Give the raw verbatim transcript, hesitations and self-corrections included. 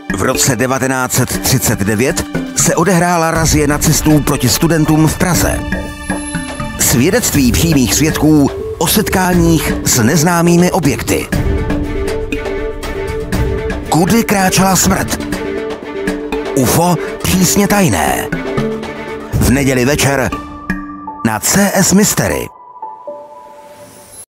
V roce devatenáct set třicet devět se odehrála razie nacistů proti studentům v Praze. Svědectví přímých svědků o setkáních s neznámými objekty. Kudy kráčela smrt? U F O přísně tajné. V neděli večer na C S Mystery.